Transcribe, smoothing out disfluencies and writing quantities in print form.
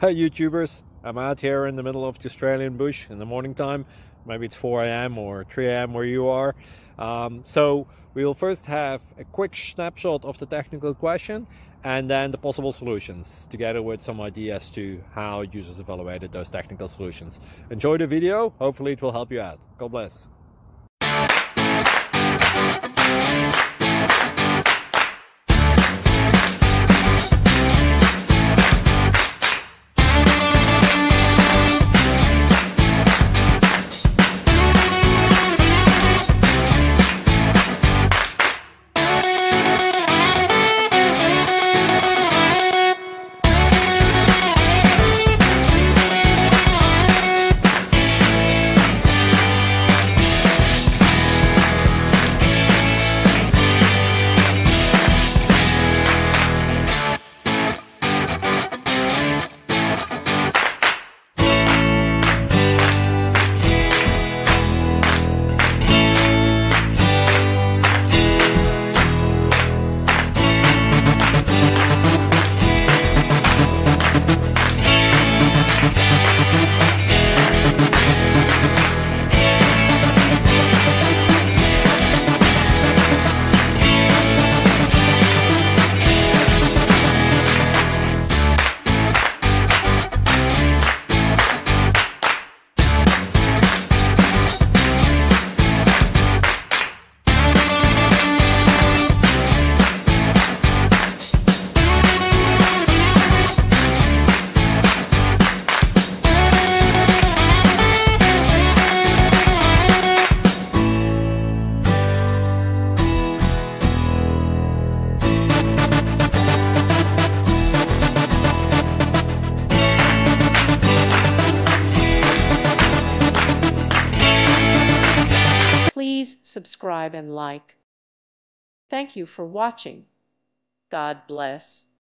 Hey YouTubers, I'm out here in the middle of the Australian bush in the morning time. Maybe it's 4 a.m. or 3 a.m. where you are. So we will first have a quick snapshot of the technical question and then the possible solutions, together with some ideas to how users evaluated those technical solutions. Enjoy the video, hopefully it will help you out. God bless. Please subscribe and like. Thank you for watching. God bless.